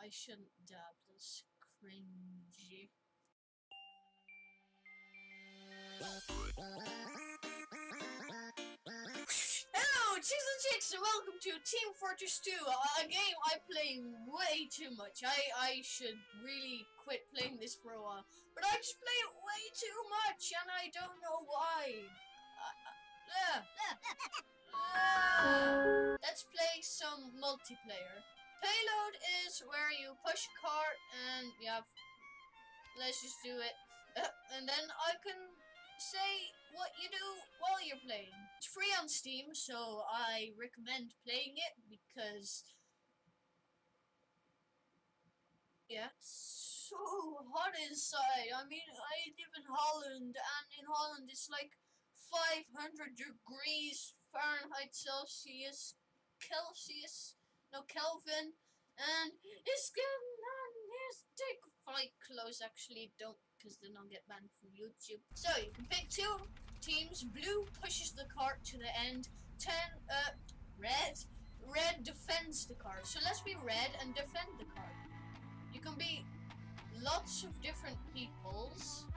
I shouldn't dab. That's cringy. Hello, Chicks and Chicks, and welcome to Team Fortress 2, a game I play way too much. I should really quit playing this for a while, but I just play it way too much, and I don't know why. Let's play some multiplayer. Payload is where you push a cart, and yeah, let's just do it. And then I can say what you do while you're playing. It's free on Steam, so I recommend playing it because, yeah, it's so hot inside. I mean, I live in Holland, and in Holland it's like 500 degrees Fahrenheit Celsius, Kelvin, and it's getting on. Here's take fight clothes. Actually, don't, because then I'll get banned from YouTube. So you can pick two teams. Blue pushes the cart to the end. Red defends the cart. So let's be red and defend the cart. You can be lots of different peoples.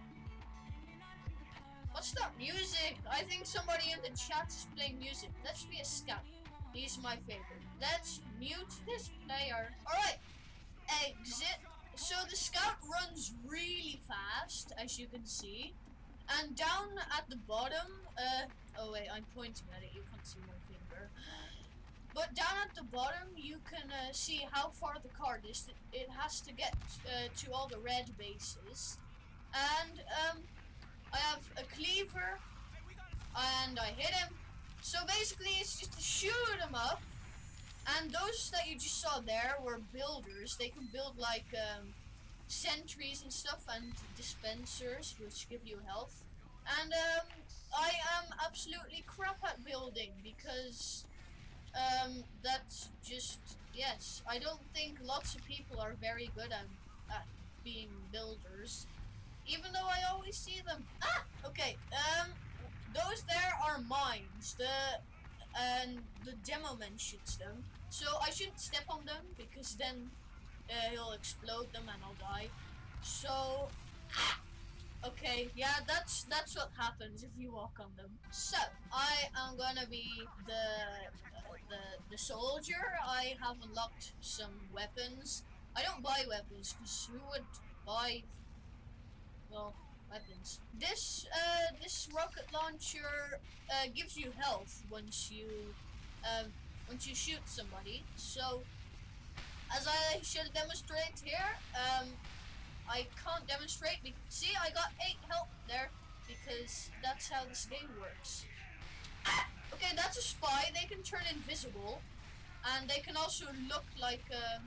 What's that music? I think somebody in the chat is playing music. Let's be a scout. He's my favorite. Let's mute this player. Alright, exit. So the scout runs really fast, as you can see. And down at the bottom, oh wait, I'm pointing at it, you can't see my finger. But down at the bottom, you can see how far the cart is. It has to get to all the red bases. And I have a cleaver, and I hit him. So basically, it's just to shoot him up. And those that you just saw there were builders. They can build like sentries and stuff, and dispensers, which give you health. And I am absolutely crap at building because that's just, yes, I don't think lots of people are very good at being builders, even though I always see them. Okay, those there are mines. The demo man shoots them, so I shouldn't step on them because then he'll explode them and I'll die. So okay, yeah, that's what happens if you walk on them. So I am gonna be the soldier. I have unlocked some weapons. I don't buy weapons because who would buy, well, weapons? This rocket launcher gives you health once you shoot somebody. So as I shall demonstrate here, I can't demonstrate. See, I got 8 health there because that's how this game works. Okay, that's a spy. They can turn invisible, and they can also look like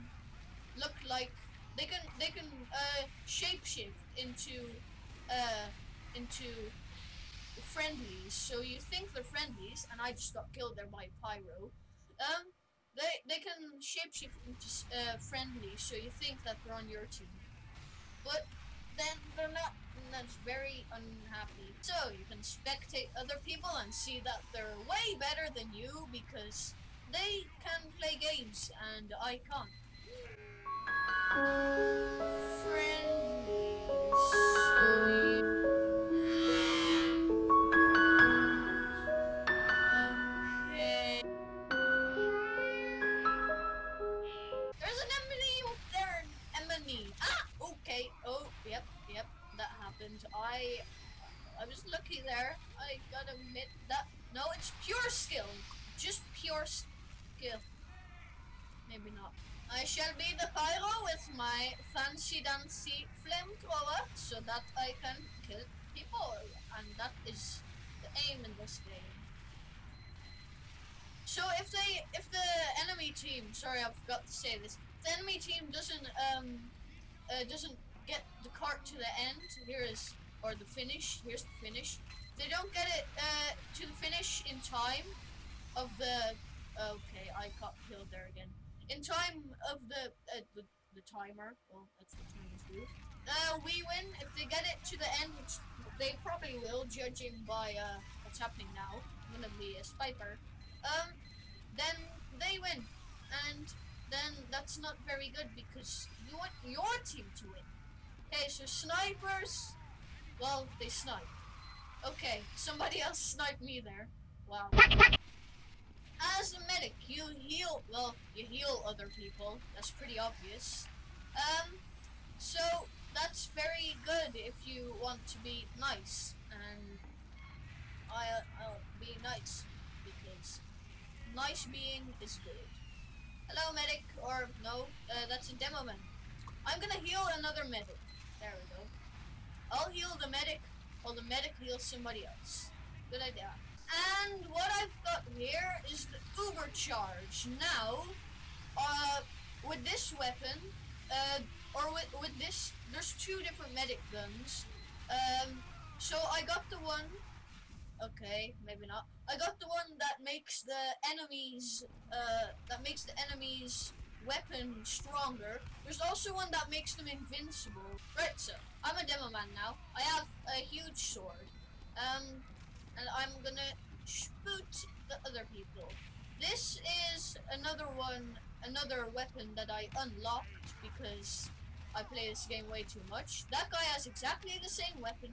they can shapeshift into friendlies. So you think they're friendlies, and I just got killed there by Pyro. They can shapeshift into friendlies, so you think that they're on your team, but then they're not, and that's very unhappy. So you can spectate other people and see that they're way better than you because they can play games and I can't. Okay. There's an enemy up there, an enemy. Okay. Oh, yep, that happened. I was lucky there. I gotta admit that. No, it's pure skill. Just pure skill. Maybe not. I shall be the pyro with my fancy dancy flamethrower so that I can kill people. And that is the aim in this game. So if the enemy team, sorry, I forgot to say this, if the enemy team doesn't get the cart to the end, or the finish, here's the finish. They don't get it to the finish in time of the, okay, I got killed there again. In time of the timer, well, that's what timers do. We win if they get it to the end, which they probably will, judging by what's happening now. I'm gonna be a sniper. Then they win, and then that's that's not very good because you want your team to win. Okay, so snipers, well, they snipe. Okay, somebody else sniped me there. Wow. As a medic, you heal other people. That's pretty obvious. So that's very good if you want to be nice, and I'll be nice because nice being is good. Hello, medic, or no, that's a demo man. I'm gonna heal another medic. There we go. I'll heal the medic, while the medic heals somebody else. Good idea. And what I've got here is the Uber Charge. Now, with this weapon, or with this, there's two different medic guns. So I got the one. Okay, maybe not. I got the one that makes the enemies, weapon stronger. There's also one that makes them invincible. Right, so I'm a demo man now. I have a huge sword. And I'm gonna shoot the other people. This is another weapon that I unlocked because I play this game way too much. That guy has exactly the same weapon.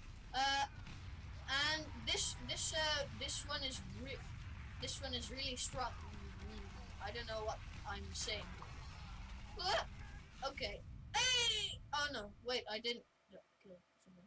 And this one is really strong. I don't know what I'm saying. Okay. Hey! Oh no, wait, I didn't kill someone.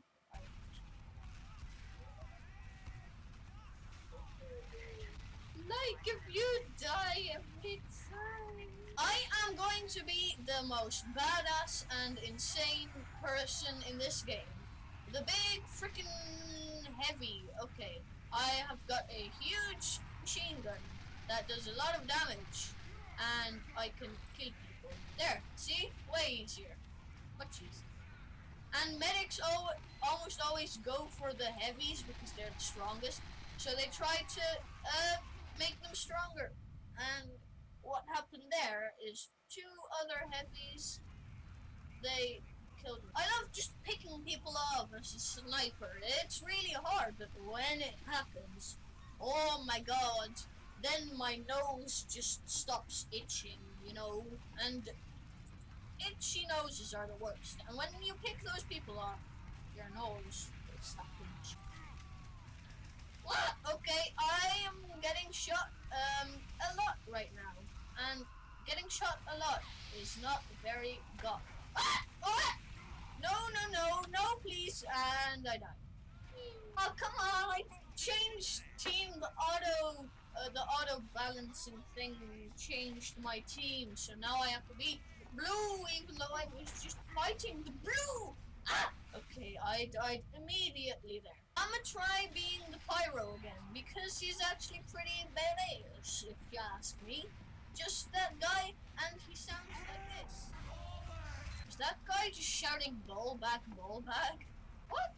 Like if you die every time. I am going to be the most badass and insane person in this game. The big freaking heavy. Okay, I have got a huge machine gun that does a lot of damage, and I can kill people. There, see? Way easier. Much easier. And medics almost always go for the heavies because they're the strongest. So they try to make them stronger. And what happened there is two other heavies, they killed me. I love just picking people off as a sniper. It's really hard, but when it happens, oh my god, then my nose just stops itching, you know, and itchy noses are the worst. And when you pick those people off, your nose will stop itching. What? Okay, I am getting shot a lot right now, and getting shot a lot is not very good. No, please, and I died. Oh, come on, I changed team, the auto balancing thing changed my team, so now I have to be blue, even though I was just fighting the blue. Okay, I died immediately there. I'm gonna try being the pyro again, because he's actually pretty badass, if you ask me. Just that guy, and he sounds like this. Is that guy just shouting ball back, ball back? What?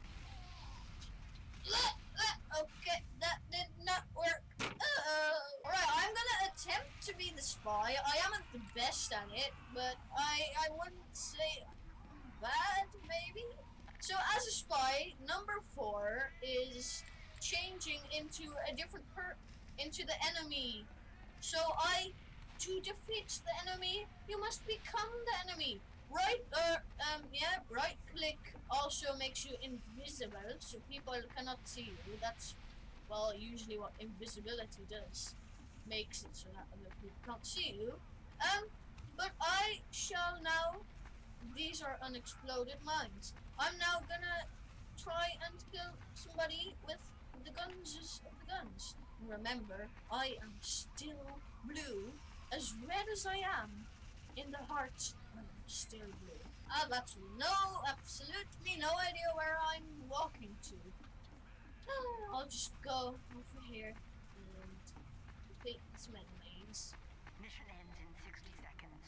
Okay, that did not work. Alright, I'm gonna attempt to be the spy. I am the best at it, but I wouldn't say bad, maybe? So as a spy, number 4 is changing into a different into the enemy. So to defeat the enemy, you must become the enemy. Right click also makes you invisible, so people cannot see you. That's, well, usually what invisibility does. Makes it so that other people can't see you. But I shall now, these are unexploded mines. I'm now gonna try and kill somebody with the guns of the guns. Remember, I am still blue, as red as I am in the heart. I'm still blue. I've absolutely no idea where I'm walking to. I'll just go over here and defeat some enemies. Mission ends in 60 seconds.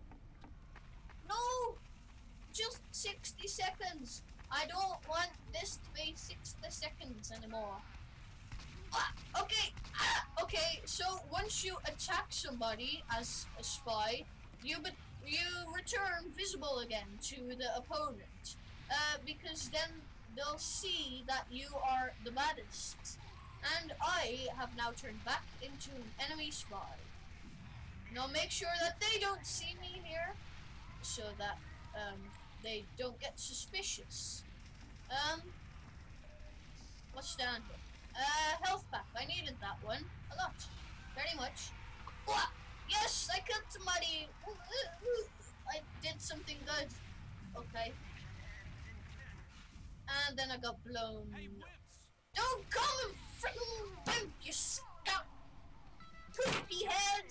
No! Just 60 seconds! I don't want this to be 60 seconds anymore. Okay, so once you attack somebody as a spy, you return visible again to the opponent, because then they'll see that you are the baddest. And I have now turned back into an enemy spy. Now make sure that they don't see me here, so that they don't get suspicious. What's down here? Health pack. I needed that one a lot, very much. Wah! Yes, I killed somebody. I did something good. Okay. And then I got blown. Don't come and freaking wimp, you scout poopy head!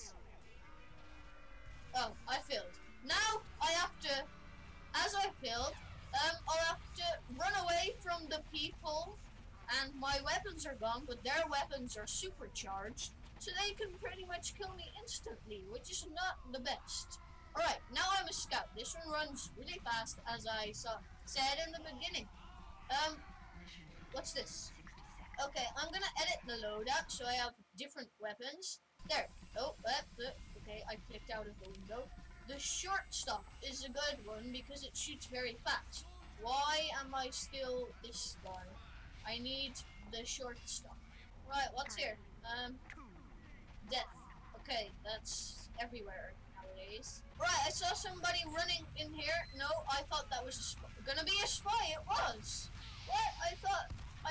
Oh, I failed. Now I have to, as I failed, I'll have to run away from the people, and my weapons are gone, but their weapons are supercharged, so they can pretty much kill me instantly, which is not the best. Alright, now I'm a scout. This one runs really fast, as I said in the beginning. What's this? Okay, I'm gonna edit the loadout so I have different weapons. There. Oh, okay, I clicked out of the window. The short stop is a good one because it shoots very fast. Why am I still this guy? I need the short stop. Right, what's here? Death. Okay, that's everywhere nowadays. Right, I saw somebody running in here. No, I thought that was gonna be a spy. It was. What? I thought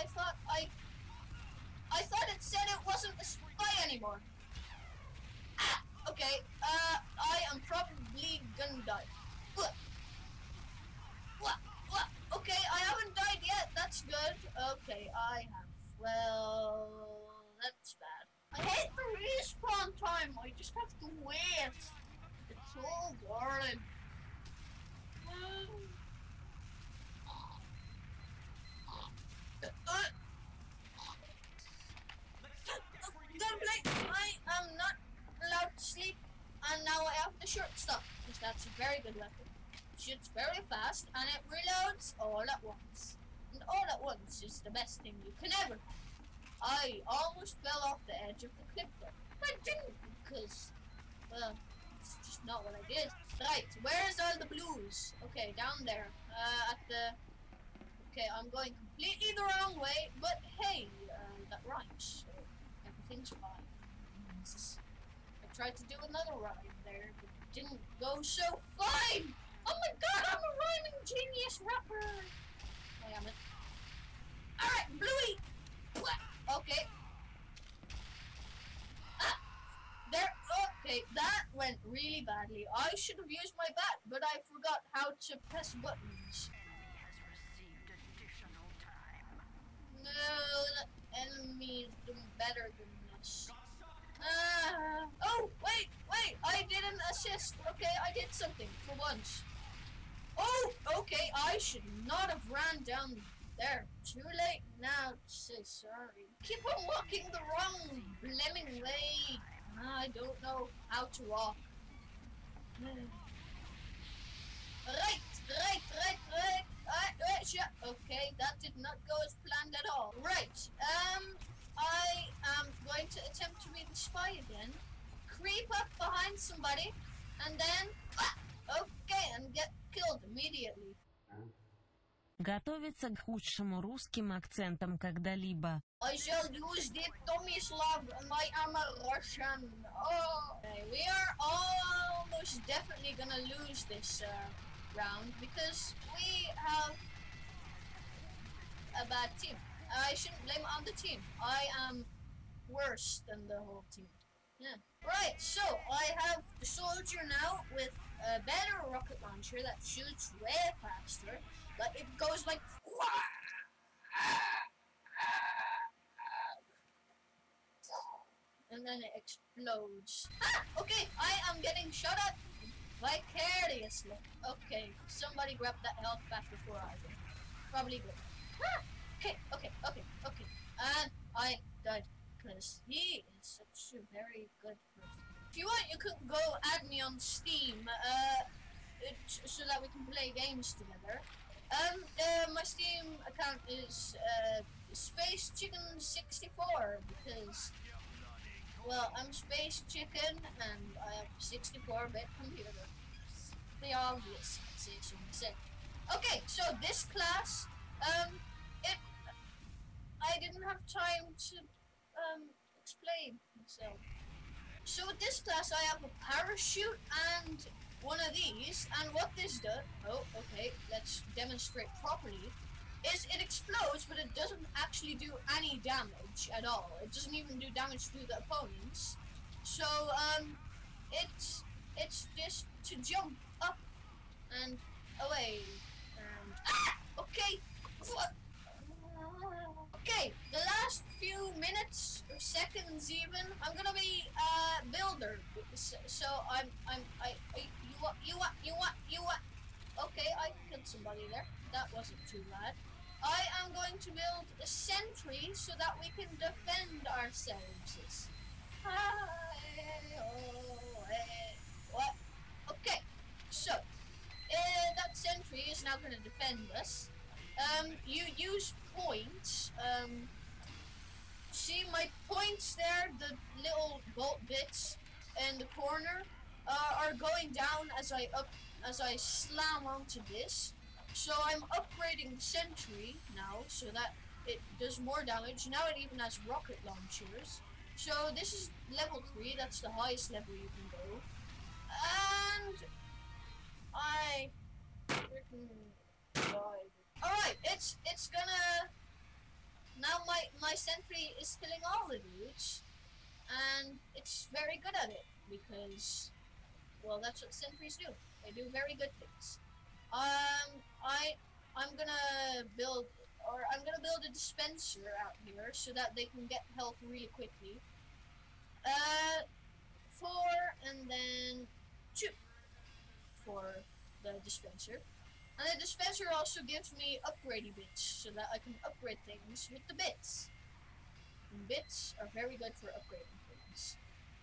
it said it wasn't a spy anymore. Ah, okay. I am probably gonna die. Okay, I haven't died yet. That's good. Okay, I have. Well, that's bad. I hate the respawn time. I just have to wait. It's so boring. I am not allowed to sleep, and now I have the short stop, because that's a very good weapon. It shoots very fast, and it reloads all at once. And all at once is the best thing you can ever have. I almost fell off the edge of the cliff there, but I didn't, because, well, it's just not what I did. Right, where's all the blues? Okay, down there, at the... Okay, I'm going completely the wrong way, but hey, that rhymes, so everything's fine. I tried to do another rhyme there, but it didn't go so fine! Oh my god, I'm a rhyming genius rapper! I am it. Alright, Bluey! Okay. Ah! There, okay, that went really badly. I should have used my bat, but I forgot how to press buttons. No, the enemy is doing better than us. Oh, wait, I didn't assist. Okay, I did something for once. Oh, okay, I should not have ran down there. Too late now to say sorry. Keep on walking the wrong bleming way. I don't know how to walk. Right. Okay, that did not go as planned at all. Right, I am going to attempt to be the spy again. Creep up behind somebody, and then, okay, and get killed immediately. Готовиться к худшему русским акцентам когда-либо. I shall use the Tomislav, and I am a Russian. Oh, okay, we are almost definitely gonna lose this round because we have a bad team. I shouldn't blame it on the team. I am worse than the whole team. Yeah. Right, so I have the soldier now with a better rocket launcher that shoots way faster. But it goes like... And then it explodes. Ah! Okay, I am getting shot at vicariously. Okay, somebody grab that health back before I did. Probably good. Ah! Okay. And I died because he is such a very good person. If you want, you can go add me on Steam, so that we can play games together. My Steam account is Space Chicken 64 because, well, I'm Space Chicken and I have a 64-bit computer. The obvious sensation. Okay, so this class, I didn't have time to explain myself. So with this class, I have a parachute and one of these, and what this does, oh, okay, let's demonstrate properly, is it explodes, but it doesn't actually do any damage at all. It doesn't even do damage to the opponents. So, it's just to jump up and away, and, okay, okay, the last few minutes or seconds even, I'm gonna be builder. So you what? Okay, I killed somebody there. That wasn't too bad. I am going to build a sentry so that we can defend ourselves. What? Okay, so that sentry is now going to defend us. You use points. See my points there, the little bolt bits in the corner are going down as I slam onto this. So I'm upgrading the sentry now so that it does more damage. Now it even has rocket launchers. So this is level 3, that's the highest level you can go. And I freaking died. Alright, it's gonna... Now my sentry is killing all the dudes, and it's very good at it, because, well, that's what sentries do. They do very good things. I'm gonna build a dispenser out here so that they can get health really quickly. 4 and then 2 for the dispenser. And the dispenser also gives me upgrading bits so that I can upgrade things with the bits. And bits are very good for upgrading things.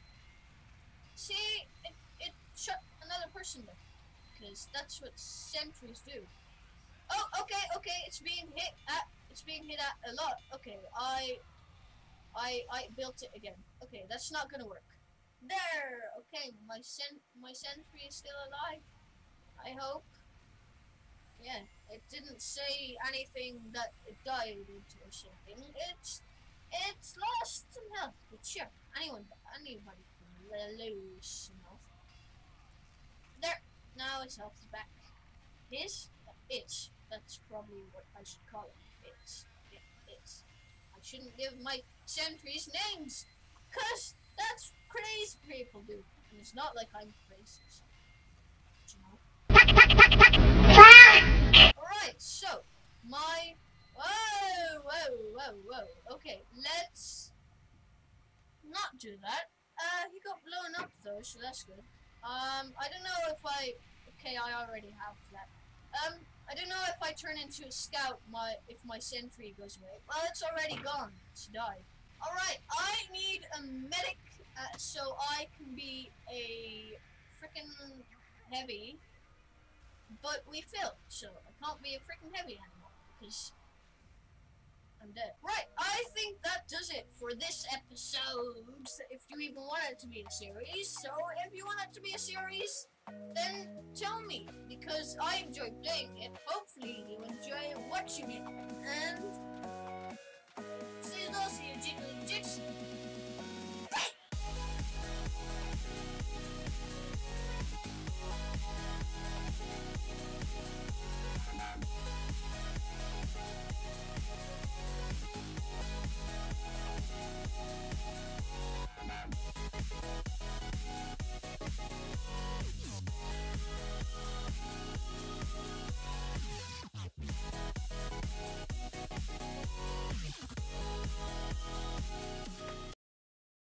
See, it shot another person there. Because that's what sentries do. Oh, okay, it's being hit at a lot. Okay, I built it again. Okay, that's not gonna work. There. Okay, my sentry is still alive. I hope. Yeah, it didn't say anything that it died into or something. It's lost some health, but sure, anybody can lose some health. There. Now his health is back. That's probably what I should call it. It's. I shouldn't give my sentries names, cause that's crazy people do. And it's not like I'm crazy, so, you know. Alright, so my whoa. Okay, let's not do that. He got blown up though, so that's good. I don't know if okay, I already have that. I don't know if I turn into a scout, if my sentry goes away. Well, it's already gone. It's died. Alright, I need a medic, so I can be a freaking heavy. But we failed, so I can't be a freaking heavy anymore, because I'm dead. Right, I think that does it for this episode, if you even want it to be a series. So if you want it to be a series, then tell me, because I enjoy playing it. Hopefully you enjoy watching it. And see you, jiggly jigs.